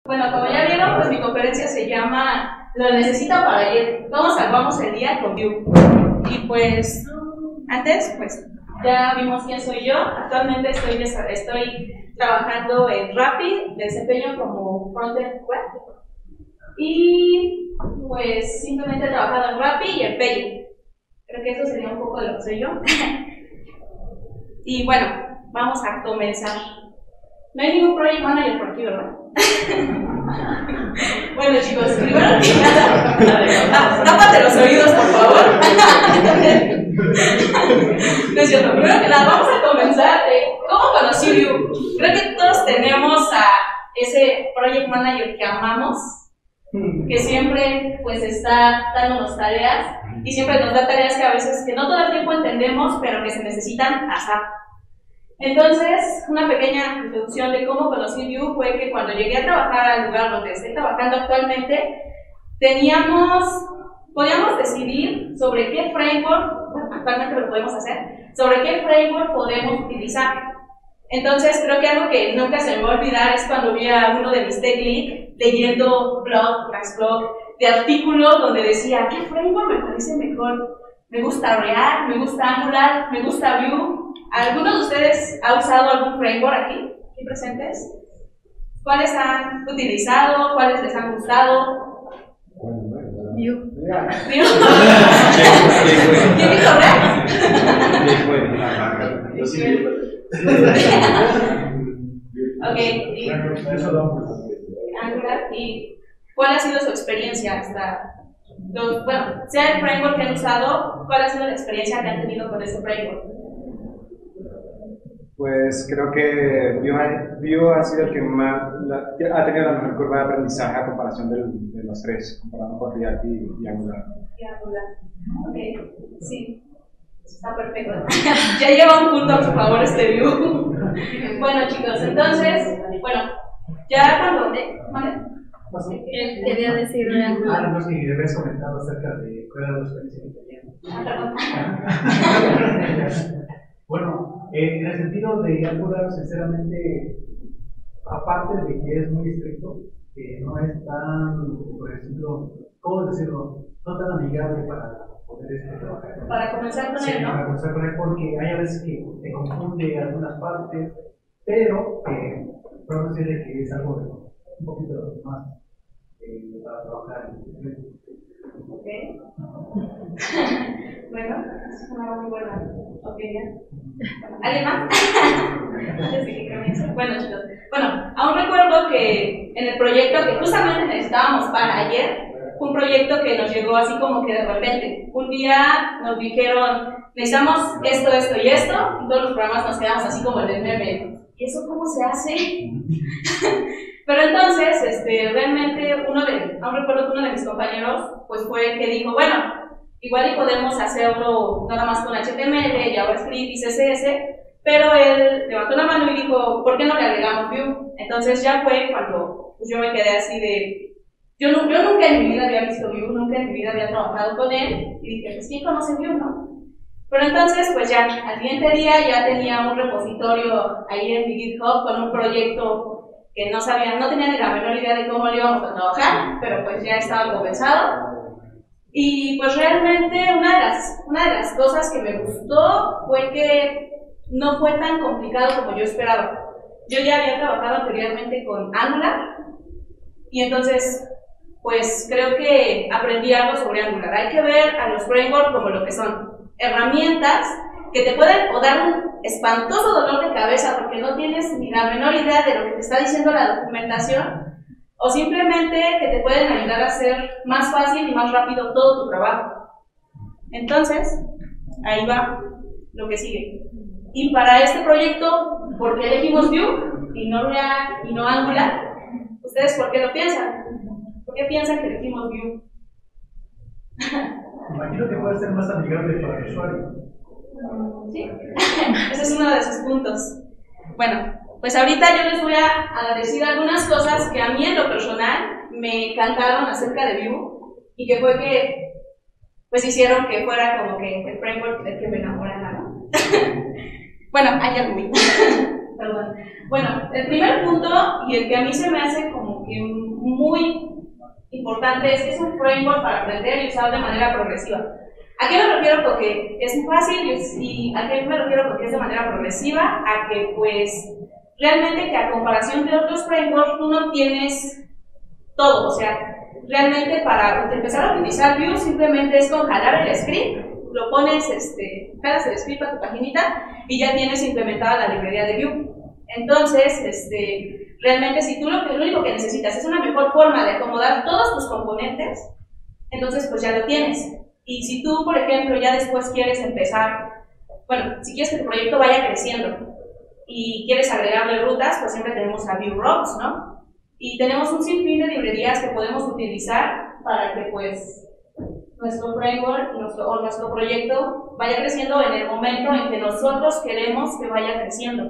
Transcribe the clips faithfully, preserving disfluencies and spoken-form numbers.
Bueno, como ya vieron, pues mi conferencia se llama Lo necesito para ayer. ¿Cómo salvamos el día con Vue? Y pues, antes, pues, ya vimos quién soy yo. Actualmente estoy, estoy trabajando en Rappi, desempeño como frontend web. Y pues, simplemente he trabajado en Rappi y en Pay. Creo que eso sería un poco de lo que soy yo. Y bueno, vamos a comenzar. No hay ningún project manager por aquí, ¿verdad? Bueno, chicos, primero que nada, ah, tápate los oídos, por favor. No es cierto, primero que nada, vamos a comenzar de cómo conocí Vue. Creo que todos tenemos a ese project manager que amamos, que siempre pues está dándonos tareas y siempre nos da tareas que a veces que no todo el tiempo entendemos, pero que se necesitan hacer. Entonces, una pequeña introducción de cómo conocí Vue fue que cuando llegué a trabajar al lugar donde estoy trabajando actualmente, teníamos, podíamos decidir sobre qué framework, bueno, actualmente lo podemos hacer, sobre qué framework podemos utilizar. Entonces, creo que algo que nunca se me va a olvidar es cuando vi a uno de mis tech lead leyendo blog tras blog de artículos donde decía, ¿qué framework me parece mejor? Me gusta React, me gusta Angular, me gusta Vue. ¿Alguno de ustedes ha usado algún framework aquí, aquí presentes? ¿Cuáles han utilizado? ¿Cuáles les han gustado? Vue. ¿Vue? ¿Quién dijo React? Ok, y Angular, ¿y cuál ha sido su experiencia hasta los, bueno, sea el framework que han usado, cuál ha sido la experiencia que han tenido con ese framework? Pues creo que Vue, Vue ha sido el que más la, ha tenido la mejor curva de aprendizaje a comparación del, de los tres, comparando con React y, y Angular. Y Angular. Ok, sí, está perfecto. Ya lleva un punto a su favor este Vue. Bueno, chicos, entonces, bueno, ya cuando. ¿eh? ¿Vale? Quería decir Angular. Ah, no, sí, debes comentar acerca de cuál era la experiencia que tenían. Bueno, eh, en el sentido de Angular, sinceramente, aparte de que es muy estricto, eh, no es tan, por ejemplo, ¿cómo decirlo? No tan amigable para poder este, trabajar. Para comenzar con sí, él, ¿no? Para comenzar con él, porque hay a veces que te confunde algunas partes, pero eh, puedo decirle que es algo de, un poquito más eh, para trabajar en el. Ok. Bueno, es una muy buena opinión. ¿Alguien más? Antes de que comience. Bueno, chicos. Bueno, aún recuerdo que en el proyecto que justamente necesitábamos para ayer, fue un proyecto que nos llegó así como que de repente. Un día nos dijeron, necesitamos esto, esto y esto, y todos los programas nos quedamos así como en el meme. ¿Y eso cómo se hace? Pero entonces, este, realmente, uno de, aún recuerdo que uno de mis compañeros, pues fue el que dijo, bueno, igual y podemos hacerlo nada más con H T M L, JavaScript y C S S, pero él levantó la mano y dijo, ¿por qué no le agregamos Vue? Entonces ya fue cuando pues, yo me quedé así de, yo, no, yo nunca en mi vida había visto Vue, nunca en mi vida había trabajado con él, y dije, pues ¿quién conoce Vue, no? Pero entonces, pues ya, al siguiente día ya tenía un repositorio ahí en mi GitHub con un proyecto que no sabía, no tenía ni la menor idea de cómo lo íbamos a trabajar, pero pues ya estaba comenzado. Y pues realmente una de las, una de las cosas que me gustó fue que no fue tan complicado como yo esperaba. Yo ya había trabajado anteriormente con Angular, y entonces, pues creo que aprendí algo sobre Angular. Hay que ver a los frameworks como lo que son herramientas que te pueden o dar un espantoso dolor de cabeza porque no tienes ni la menor idea de lo que te está diciendo la documentación, o simplemente que te pueden ayudar a hacer más fácil y más rápido todo tu trabajo. Entonces, ahí va lo que sigue. Y para este proyecto, ¿por qué elegimos Vue y no React y no Angular? ¿Ustedes por qué lo piensan? ¿Por qué piensan que elegimos Vue? Imagino que puede ser más amigable para el usuario. Sí, ese es uno de sus puntos. Bueno, pues ahorita yo les voy a, a decir algunas cosas que a mí en lo personal me encantaron acerca de Vue y que fue que pues hicieron que fuera como que el framework del que me enamorara, ¿no? Bueno, hay algo. Perdón. Bueno, el primer punto, y el que a mí se me hace como que muy importante, es que es un framework para aprender y usar de manera progresiva. ¿A qué me refiero? Porque es muy fácil, y a qué me refiero porque es de manera progresiva, a que pues realmente que a comparación de otros frameworks tú no tienes todo, o sea, realmente para empezar a utilizar Vue simplemente es con jalar el script, lo pones, este, jalas el script a tu paginita y ya tienes implementada la librería de Vue. Entonces, este, realmente si tú lo, lo único que necesitas es una mejor forma de acomodar todos tus componentes, entonces pues ya lo tienes. Y si tú, por ejemplo, ya después quieres empezar, bueno, si quieres que tu proyecto vaya creciendo y quieres agregarle rutas, pues siempre tenemos a Vue Routes, ¿no? Y tenemos un sinfín de librerías que podemos utilizar para que pues nuestro framework nuestro, o nuestro proyecto vaya creciendo en el momento en que nosotros queremos que vaya creciendo.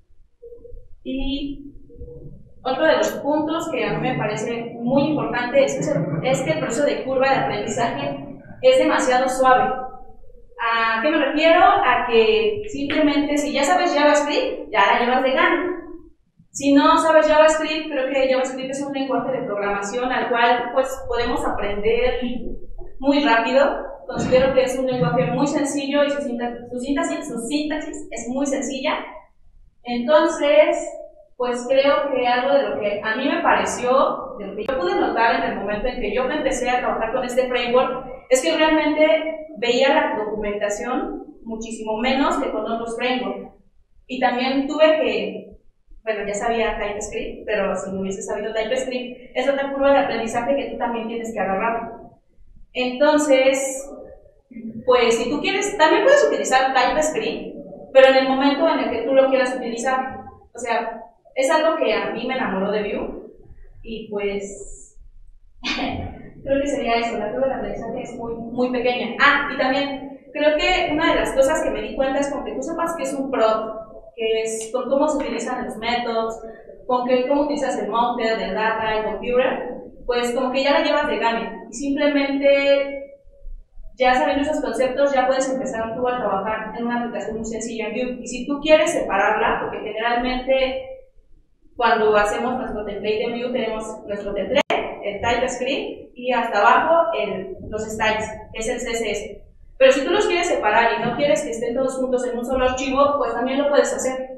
Y otro de los puntos que a mí me parece muy importante es que, es que el proceso de curva de aprendizaje es demasiado suave. ¿A qué me refiero? A que simplemente si ya sabes JavaScript, ya la llevas de gana. Si no sabes JavaScript, creo que JavaScript es un lenguaje de programación al cual pues podemos aprender muy rápido. Considero que es un lenguaje muy sencillo y su sintaxis, su sintaxis, su sintaxis es muy sencilla. Entonces, pues creo que algo de lo que a mí me pareció, de lo que yo pude notar en el momento en que yo empecé a trabajar con este framework, es que realmente veía la documentación muchísimo menos que con otros frameworks. Y también tuve que, bueno, ya sabía TypeScript, pero si no hubiese sabido TypeScript, es otra curva de aprendizaje que tú también tienes que agarrar. Entonces, pues si tú quieres, también puedes utilizar TypeScript, pero en el momento en el que tú lo quieras utilizar. O sea, es algo que a mí me enamoró de Vue, y pues creo que sería eso, la curva de aprendizaje es muy, muy pequeña. Ah, y también creo que una de las cosas que me di cuenta es con que tú sepas que es un prod, que es con cómo se utilizan los métodos, con que, cómo utilizas el mounted, el data, el computer, pues como que ya la llevas de gane. Y simplemente, ya sabiendo esos conceptos, ya puedes empezar tú a trabajar en una aplicación muy sencilla en Vue. Y si tú quieres separarla, porque generalmente cuando hacemos nuestro template en Vue tenemos nuestro template, el TypeScript, y hasta abajo el, los styles, que es el C S S. Pero si tú los quieres separar y no quieres que estén todos juntos en un solo archivo, pues también lo puedes hacer.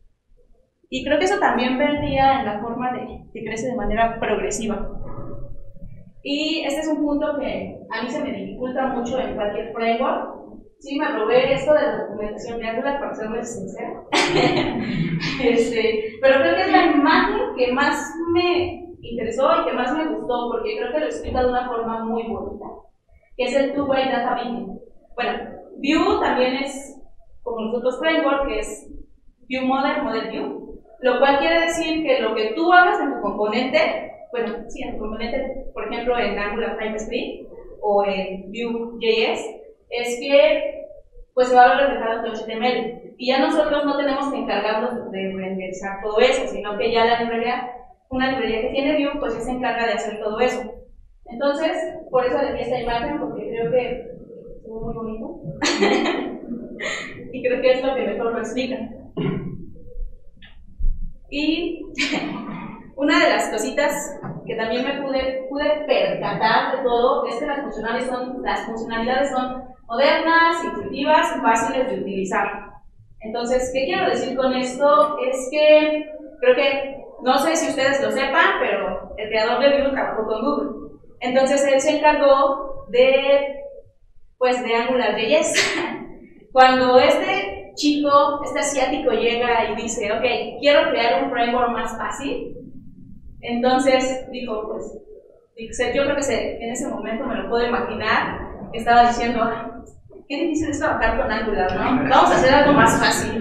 Y creo que eso también vendría en la forma de que crece de manera progresiva. Y este es un punto que a mí se me dificulta mucho en cualquier framework. Sí, me robé esto de la documentación de Angular, para ser muy sincera. este, pero creo que es la imagen que más me interesó y que más me gustó, porque creo que lo explica de una forma muy bonita, que es el two-way data binding. Bueno, Vue también es, como los otros frameworks, que es Vue Model, Model Vue, lo cual quiere decir que lo que tú hagas en tu componente, bueno, sí, en tu componente, por ejemplo, en Angular TypeScript o en Vue.js, es que pues se va a ver reflejado en tu H T M L. Y ya nosotros no tenemos que encargarnos de renderizar todo eso, sino que ya la librería, una librería que tiene Vue, pues ya se encarga de hacer todo eso. Entonces, por eso elegí esta imagen, porque creo que es muy bonito. Y creo que es lo que mejor lo explica. Y una de las cositas que también me pude, pude percatar de todo es que las funcionalidades son, las funcionalidades son modernas, intuitivas y fáciles de utilizar. Entonces, ¿qué quiero decir con esto? Es que creo que, no sé si ustedes lo sepan, pero el creador de Vue trabajó con Google. Entonces, él se encargó de, pues, de AngularJS. Cuando este chico, este asiático llega y dice, ok, quiero crear un framework más fácil, entonces dijo, pues, yo creo que se, en ese momento me lo puedo imaginar, estaba diciendo, qué difícil es trabajar con Angular, ¿no? Vamos a hacer algo más fácil.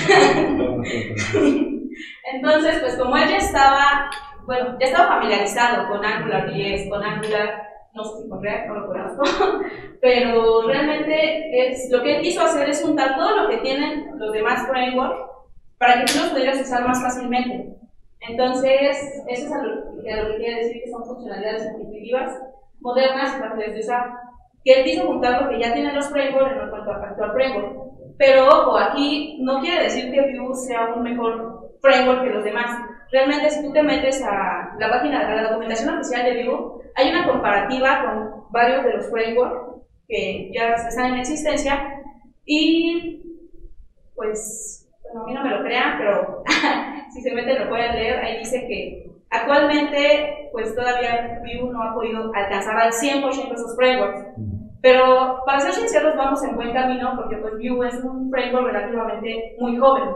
Entonces, pues como él ya estaba, bueno, ya estaba familiarizado con AngularJS, con Angular, no sé si con React, no lo conozco, pero realmente es, lo que él quiso hacer es juntar todo lo que tienen los demás frameworks para que tú los pudieras usar más fácilmente. Entonces, eso es a lo, que, a lo que quiere decir que son funcionalidades intuitivas, modernas y fáciles de usar. Que él quiso juntar lo que ya tienen los frameworks en cuanto a actual framework. Pero ojo, aquí no quiere decir que Vue sea un mejor framework que los demás. Realmente, si tú te metes a la página, a la documentación oficial de Vue, hay una comparativa con varios de los frameworks que ya están en existencia y, pues, bueno, a mí no me lo crean, pero si se meten lo pueden leer. Ahí dice que actualmente, pues todavía Vue no ha podido alcanzar al cien por ciento esos frameworks. Pero, para ser sinceros, vamos en buen camino porque pues Vue es un framework relativamente muy joven.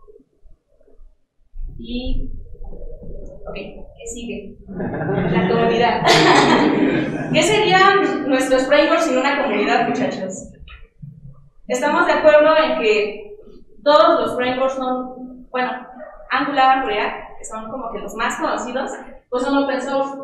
Y, ok, ¿qué sigue? La comunidad. ¿Qué serían nuestros frameworks sin una comunidad, muchachos? Estamos de acuerdo en que todos los frameworks son, bueno, Angular, React, que son como que los más conocidos, pues son open source.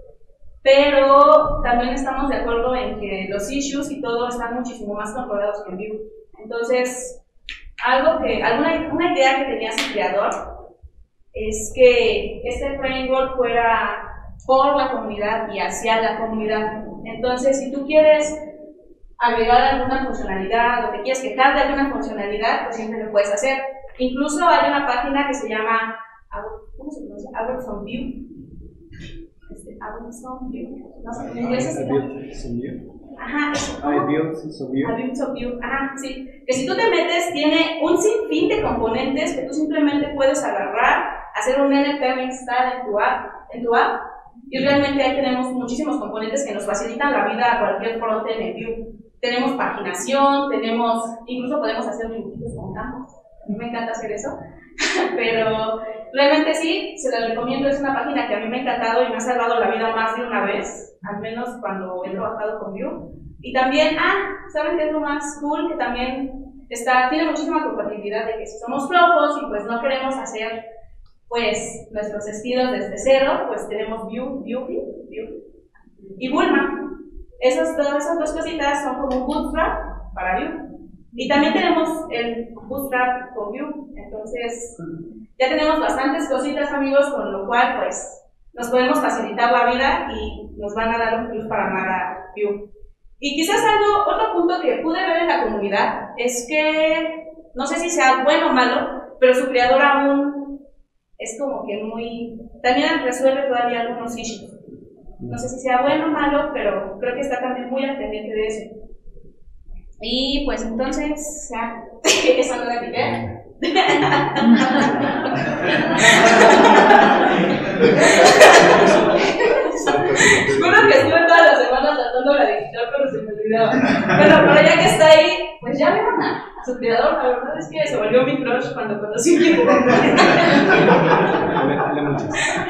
Pero también estamos de acuerdo en que los issues y todo están muchísimo más controlados que en Vue. Entonces, algo que, alguna una idea que tenía su creador es que este framework fuera por la comunidad y hacia la comunidad. Entonces, si tú quieres agregar alguna funcionalidad o te quieres quejar de alguna funcionalidad, pues siempre lo puedes hacer. Incluso hay una página que se llama, ¿cómo se pronuncia? Awards on Vue. Este, Awards on Vue. No sé, en inglés es Ajá, eso. Awards on Vue. Awards on Vue. Ajá, sí. Que si tú te metes, tiene un sinfín de componentes que tú simplemente puedes agarrar, hacer un npm install en tu app, en tu app, y realmente ahí tenemos muchísimos componentes que nos facilitan la vida a cualquier frontend en Vue. Tenemos paginación, tenemos, incluso podemos hacer dibujitos con campos. A mí me encanta hacer eso, pero realmente sí, se las recomiendo. Es una página que a mí me ha encantado y me ha salvado la vida más de una vez, al menos cuando he trabajado con Vue. Y también, ah, ¿saben qué es lo más cool? Que también está, tiene muchísima compatibilidad de que si somos flojos y pues no queremos hacer pues nuestros estilos desde cero, pues tenemos Vue, Vue, Vue y Bulma. Esas, todas esas dos cositas son como un bootstrap para Vue. Y también tenemos el bootstrap con Vue. Entonces, ya tenemos bastantes cositas, amigos, con lo cual, pues, nos podemos facilitar la vida y nos van a dar un plus para amar a Vue. Y quizás algo, otro punto que pude ver en la comunidad es que, no sé si sea bueno o malo, pero su creador aún es como que muy, también resuelve todavía algunos issues. No sé si sea bueno o malo, pero creo que está también muy al pendiente de eso. Y pues entonces, ya, eso no la quité. Juro que estuve todas las semanas tratando la digital, pero se me olvidaba. Bueno, pero ya que está ahí, pues ya vieron a su creador. La verdad es que se volvió mi crush cuando conocí a Dale muchas.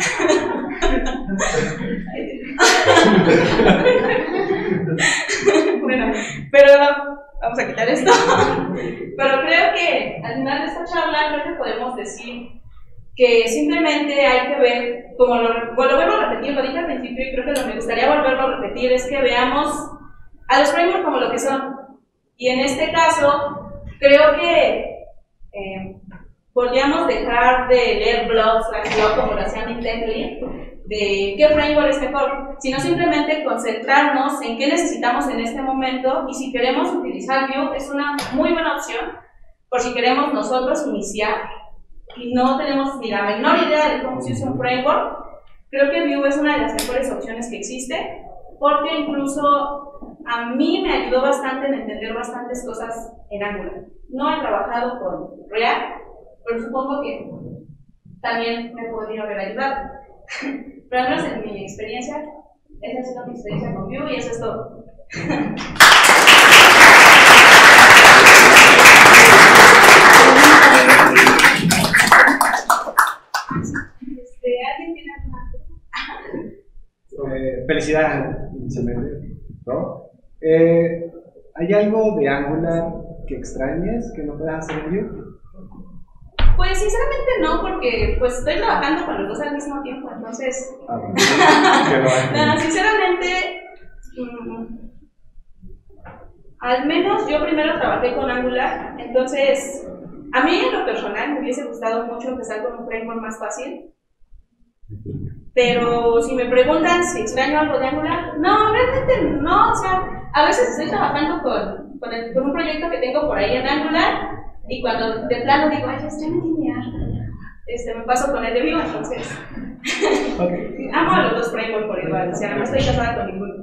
Bueno, pero vamos a quitar esto. Pero creo que al final de esta charla creo que podemos decir que simplemente hay que ver, como lo, bueno, lo vuelvo a repetir, lo dije al principio y creo que lo que me gustaría volverlo a repetir es que veamos a los frameworks como lo que son. Y en este caso, creo que eh, podríamos dejar de leer blogs, blog, como lo hacían en TechLead, de qué framework es mejor, sino simplemente concentrarnos en qué necesitamos en este momento y si queremos utilizar Vue es una muy buena opción por si queremos nosotros iniciar y no tenemos ni la menor idea de cómo se usa un framework. Creo que Vue es una de las mejores opciones que existe porque incluso a mí me ayudó bastante en entender bastantes cosas en Angular. No he trabajado con React, pero supongo que también me podría haber ayudado. Pero al menos en mi experiencia, esa ha sido mi experiencia con Vue y eso es todo. Este, ¿alguien tiene alguna? Eh, felicidades, inicialmente, ¿no? Eh, ¿Hay algo de Angular que extrañes que no puedas hacer en Vue? Pues sinceramente no, porque pues estoy trabajando con los dos al mismo tiempo, entonces... Ah, bueno, no, sinceramente, mmm, al menos yo primero trabajé con Angular, entonces a mí en lo personal me hubiese gustado mucho empezar con un framework más fácil, pero si me preguntan si extraño algo de Angular, no, realmente no, o sea, a veces estoy trabajando con, con, el, con un proyecto que tengo por ahí en Angular, y cuando de plano digo, ay, ya me tiene harta. este, me paso con el de Vue, entonces Okay. amo a los dos frameworks por igual, o sea, no estoy casada con ninguno.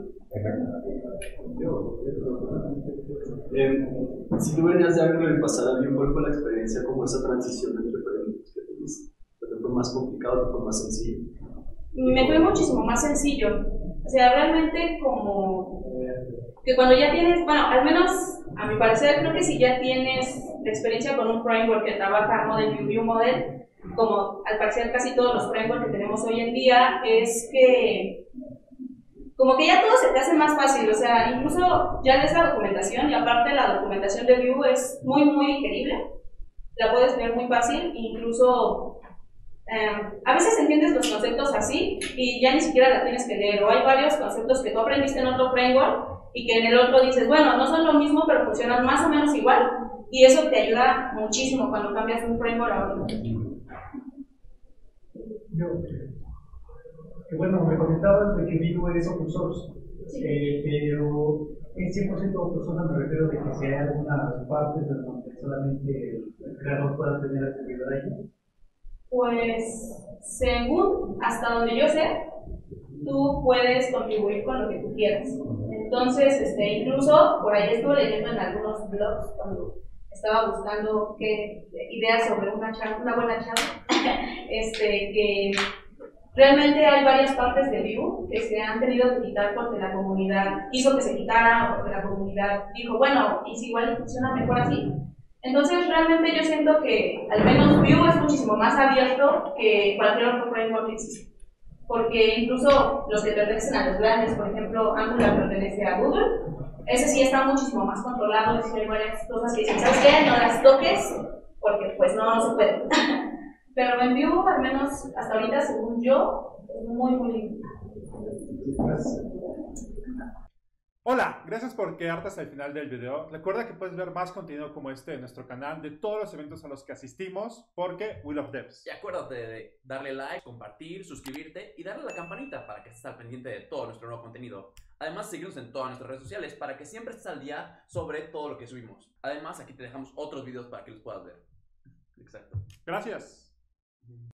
Eh, si tú venías de algo en el pasado, bien, ¿cuál fue la experiencia como esa transición entre frameworks que tuviste? ¿Te fue más complicado o fue más sencillo? Me fue muchísimo más sencillo, o sea, realmente como que cuando ya tienes, bueno, al menos a mi parecer, creo que si ya tienes experiencia con un framework que trabaja Model View, View Model, como al parecer casi todos los frameworks que tenemos hoy en día, es que como que ya todo se te hace más fácil, o sea, incluso ya lees la documentación y aparte la documentación de Vue es muy, muy digerible, la puedes ver muy fácil, incluso eh, a veces entiendes los conceptos así y ya ni siquiera la tienes que leer, o hay varios conceptos que tú aprendiste en otro framework y que en el otro dices, bueno, no son lo mismo, pero funcionan más o menos igual, y eso te ayuda muchísimo cuando cambias de un framework a otro. Yo, que bueno, me comentabas de que Vue es open source, Sí. eh, pero en cien por ciento open source me refiero de que si hay algunas partes de donde solamente el creador pueda tener actividad ahí. Pues, según hasta donde yo sé, tú puedes contribuir con lo que tú quieras. Entonces, este, incluso por ahí estuve leyendo en algunos blogs cuando estaba buscando qué, ideas sobre una, charla, una buena charla, este, que realmente hay varias partes de Vue que se han tenido que quitar porque la comunidad hizo que se quitaran o porque la comunidad dijo, bueno, y si igual funciona mejor así. Entonces, realmente yo siento que al menos Vue es muchísimo más abierto que cualquier otro framework que existe. Porque incluso los que pertenecen a los grandes, por ejemplo, Angular pertenece a Google, ese sí está muchísimo más controlado, es decir, hay varias cosas que dicen, ¿sabes qué? No las toques, porque pues no, no se puede. Pero en Vue, al menos hasta ahorita, según yo, es muy, muy lindo. Hola, gracias por quedarte hasta el final del video. Recuerda que puedes ver más contenido como este en nuestro canal de todos los eventos a los que asistimos, porque we love devs. Y acuérdate de darle like, compartir, suscribirte y darle a la campanita para que estés al pendiente de todo nuestro nuevo contenido. Además, seguirnos en todas nuestras redes sociales para que siempre estés al día sobre todo lo que subimos. Además, aquí te dejamos otros videos para que los puedas ver. Exacto. Gracias.